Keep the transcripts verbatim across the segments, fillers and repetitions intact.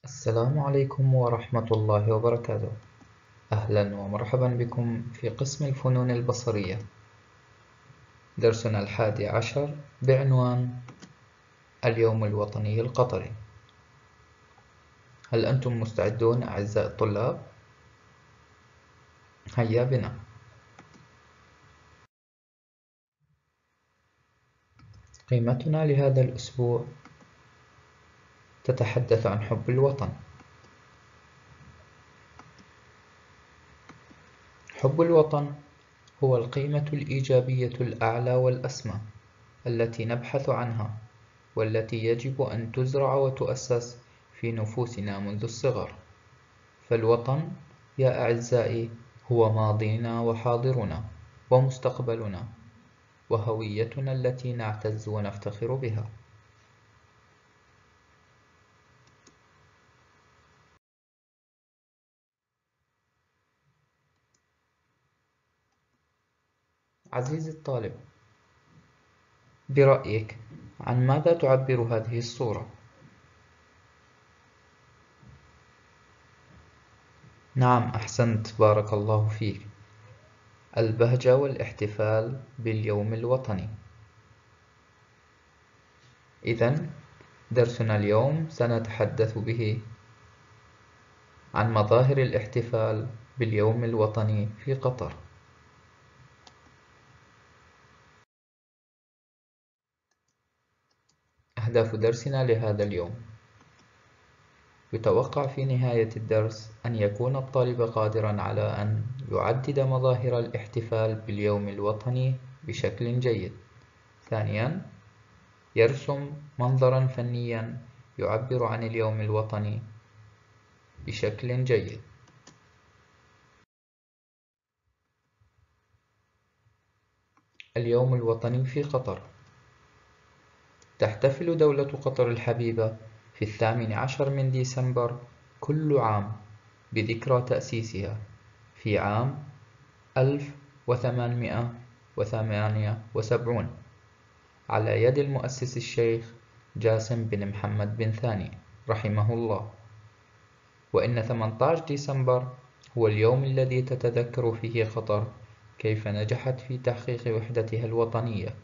السلام عليكم ورحمة الله وبركاته. أهلا ومرحبا بكم في قسم الفنون البصرية، درسنا الحادي عشر بعنوان اليوم الوطني القطري. هل أنتم مستعدون أعزائي الطلاب؟ هيا بنا. قيمتنا لهذا الأسبوع تتحدث عن حب الوطن. حب الوطن هو القيمة الإيجابية الأعلى والأسمى التي نبحث عنها، والتي يجب أن تزرع وتؤسس في نفوسنا منذ الصغر. فالوطن يا أعزائي هو ماضينا وحاضرنا ومستقبلنا، وهويتنا التي نعتز ونفتخر بها. عزيزي الطالب، برأيك عن ماذا تعبر هذه الصورة؟ نعم، أحسنت، بارك الله فيك. البهجة والاحتفال باليوم الوطني. إذن درسنا اليوم سنتحدث به عن مظاهر الاحتفال باليوم الوطني في قطر. أهداف درسنا لهذا اليوم: يتوقع في نهاية الدرس أن يكون الطالب قادرا على أن يعدد مظاهر الاحتفال باليوم الوطني بشكل جيد. ثانيا، يرسم منظرا فنيا يعبر عن اليوم الوطني بشكل جيد. اليوم الوطني في قطر. تحتفل دولة قطر الحبيبة في الثامن عشر من ديسمبر كل عام بذكرى تأسيسها في عام ألف وثمانمائة وثمانية وسبعين على يد المؤسس الشيخ جاسم بن محمد بن ثاني رحمه الله. وإن ثمانية عشر ديسمبر هو اليوم الذي تتذكر فيه قطر كيف نجحت في تحقيق وحدتها الوطنية.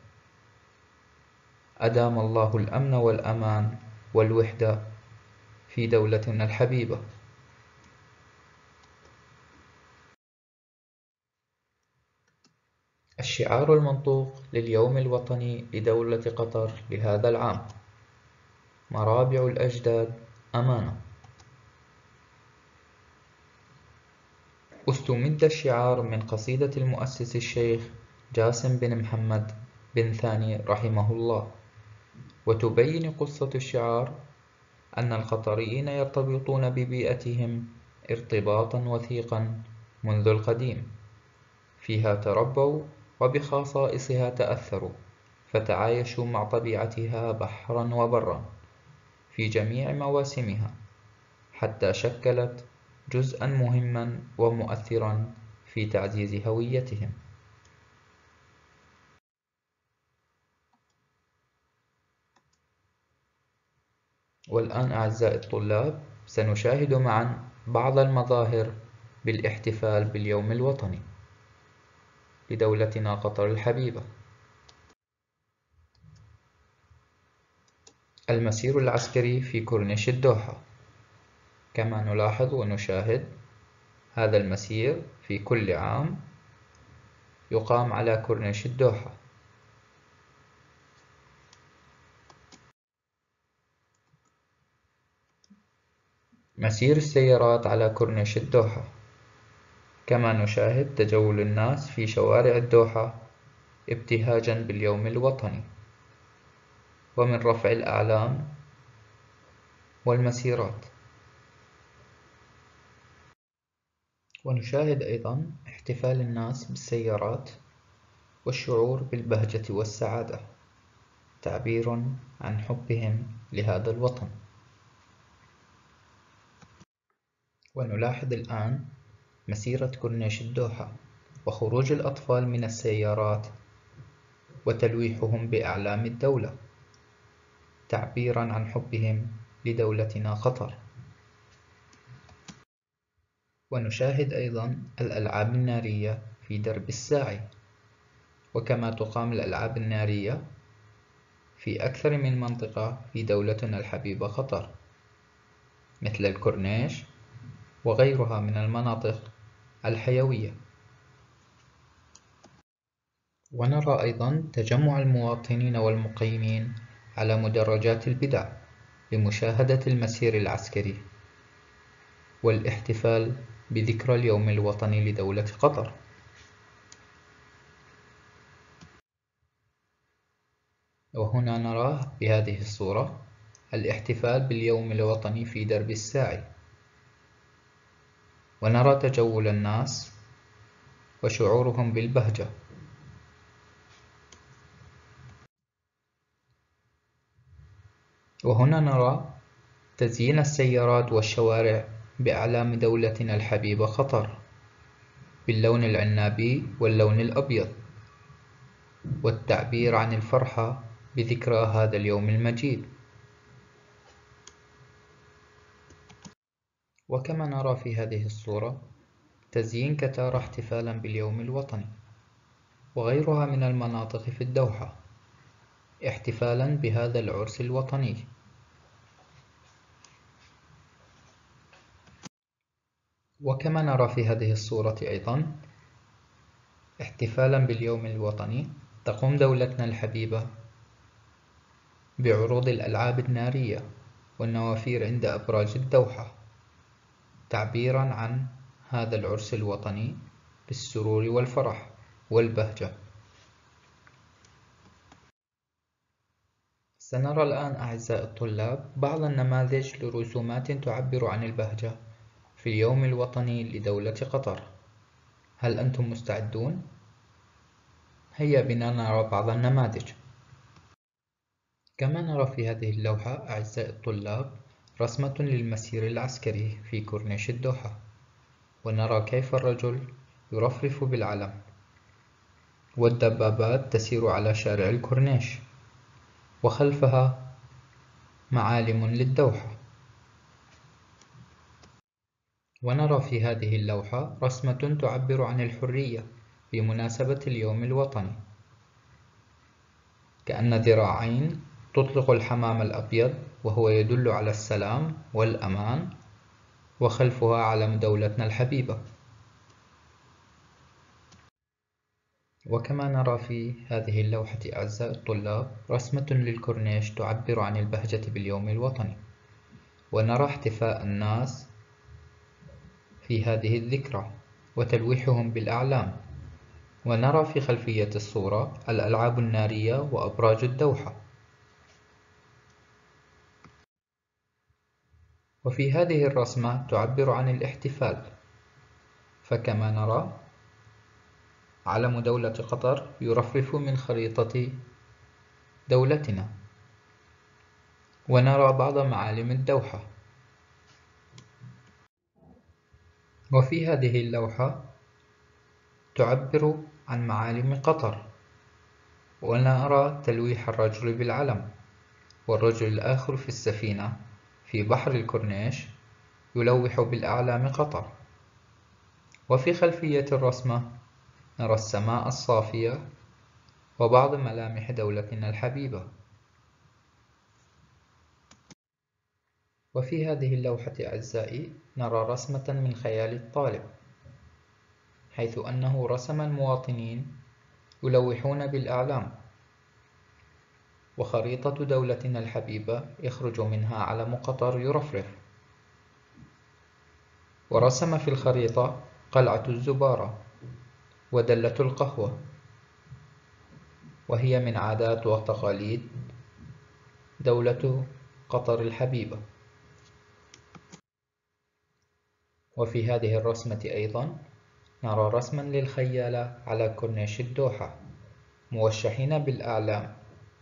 أدام الله الأمن والأمان والوحدة في دولتنا الحبيبة. الشعار المنطوق لليوم الوطني لدولة قطر لهذا العام: مرابع الأجداد أمانة. استمد الشعار من قصيدة المؤسس الشيخ جاسم بن محمد بن ثاني رحمه الله، وتبين قصة الشعار أن القطريين يرتبطون ببيئتهم ارتباطا وثيقا منذ القديم، فيها تربوا وبخصائصها تأثروا، فتعايشوا مع طبيعتها بحرا وبرا في جميع مواسمها، حتى شكلت جزءا مهما ومؤثرا في تعزيز هويتهم. والآن أعزائي الطلاب، سنشاهد معا بعض المظاهر بالاحتفال باليوم الوطني لدولتنا قطر الحبيبة. المسير العسكري في كورنيش الدوحة. كما نلاحظ ونشاهد، هذا المسير في كل عام يقام على كورنيش الدوحة. مسير السيارات على كورنيش الدوحة. كما نشاهد تجول الناس في شوارع الدوحة ابتهاجا باليوم الوطني، ومن رفع الأعلام والمسيرات. ونشاهد أيضا احتفال الناس بالسيارات والشعور بالبهجة والسعادة، تعبير عن حبهم لهذا الوطن. ونلاحظ الآن مسيرة كورنيش الدوحة وخروج الأطفال من السيارات وتلويحهم بأعلام الدولة، تعبيرا عن حبهم لدولتنا قطر. ونشاهد أيضا الألعاب النارية في درب الساعي. وكما تقام الألعاب النارية في أكثر من منطقة في دولتنا الحبيبة قطر، مثل الكورنيش وغيرها من المناطق الحيوية. ونرى أيضا تجمع المواطنين والمقيمين على مدرجات البدع لمشاهدة المسير العسكري والاحتفال بذكرى اليوم الوطني لدولة قطر. وهنا نرى بهذه الصورة الاحتفال باليوم الوطني في درب الساعي، ونرى تجول الناس وشعورهم بالبهجة. وهنا نرى تزيين السيارات والشوارع بأعلام دولتنا الحبيبة قطر باللون العنابي واللون الأبيض، والتعبير عن الفرحة بذكرى هذا اليوم المجيد. وكما نرى في هذه الصورة تزيين كتار احتفالا باليوم الوطني وغيرها من المناطق في الدوحة احتفالا بهذا العرس الوطني. وكما نرى في هذه الصورة أيضا احتفالا باليوم الوطني تقوم دولتنا الحبيبة بعروض الألعاب النارية والنوافير عند أبراج الدوحة تعبيرا عن هذا العرس الوطني بالسرور والفرح والبهجة. سنرى الآن أعزائي الطلاب بعض النماذج لرسومات تعبر عن البهجة في اليوم الوطني لدولة قطر. هل أنتم مستعدون؟ هيا بنا نرى بعض النماذج. كما نرى في هذه اللوحة أعزائي الطلاب رسمة للمسير العسكري في كورنيش الدوحة، ونرى كيف الرجل يرفرف بالعلم والدبابات تسير على شارع الكورنيش وخلفها معالم للدوحة. ونرى في هذه اللوحة رسمة تعبر عن الحرية بمناسبة اليوم الوطني، كأن ذراعين تطلق الحمام الأبيض وهو يدل على السلام والأمان، وخلفها علم دولتنا الحبيبة. وكما نرى في هذه اللوحة أعزائي الطلاب رسمة للكورنيش تعبر عن البهجة باليوم الوطني، ونرى احتفاء الناس في هذه الذكرى وتلويحهم بالأعلام، ونرى في خلفية الصورة الألعاب النارية وأبراج الدوحة. وفي هذه الرسمة تعبر عن الاحتفال، فكما نرى علم دولة قطر يرفرف من خريطة دولتنا، ونرى بعض معالم الدوحة. وفي هذه اللوحة تعبر عن معالم قطر، ونرى تلويح الرجل بالعلم والرجل الآخر في السفينة في بحر الكورنيش يلوح بالأعلام قطر. وفي خلفية الرسمة نرى السماء الصافية وبعض ملامح دولتنا الحبيبة. وفي هذه اللوحة أعزائي نرى رسمة من خيال الطالب، حيث أنه رسم المواطنين يلوحون بالأعلام، وخريطة دولتنا الحبيبة يخرج منها علم قطر يرفرف، ورسم في الخريطة قلعة الزبارة ودلة القهوة، وهي من عادات وتقاليد دولة قطر الحبيبة. وفي هذه الرسمة أيضا نرى رسما للخيالة على كورنيش الدوحة موشحين بالأعلام.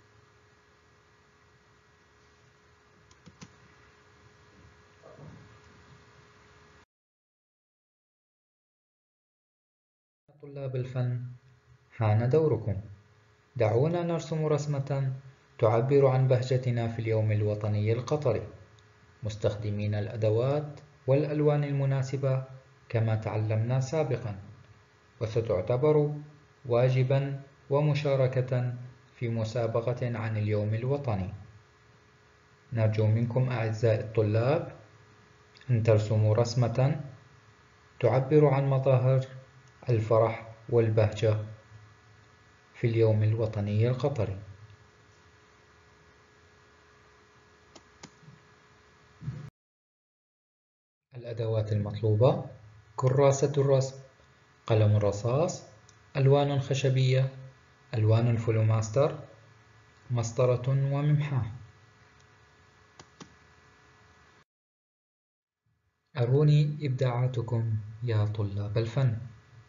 طلاب الفن، حان دوركم. دعونا نرسم رسمة تعبر عن بهجتنا في اليوم الوطني القطري، مستخدمين الأدوات والألوان المناسبة كما تعلمنا سابقا، وستعتبر واجبا ومشاركة في مسابقة عن اليوم الوطني. نرجو منكم أعزائي الطلاب أن ترسموا رسمة تعبر عن مظاهر الفرح والبهجة في اليوم الوطني القطري. الأدوات المطلوبة: كراسة الرسم، قلم الرصاص، ألوان خشبية، ألوان الفلوماستر، مسطرة وممحاة. أروني إبداعاتكم يا طلاب الفن.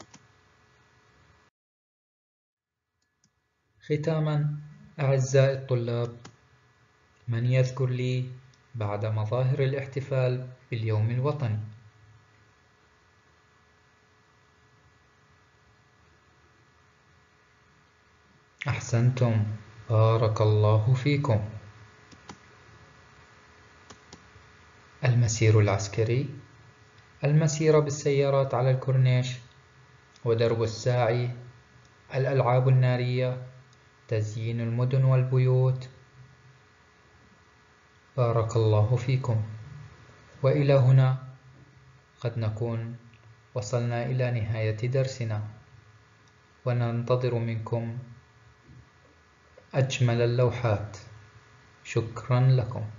ختاماً أعزائي الطلاب، من يذكر لي بعد مظاهر الاحتفال باليوم الوطني؟ أحسنتم، بارك الله فيكم. المسير العسكري، المسيرة بالسيارات على الكورنيش، ودرب الساعي، الألعاب النارية، تزيين المدن والبيوت. بارك الله فيكم. وإلى هنا قد نكون وصلنا إلى نهاية درسنا، وننتظر منكم أجمل اللوحات. شكرا لكم.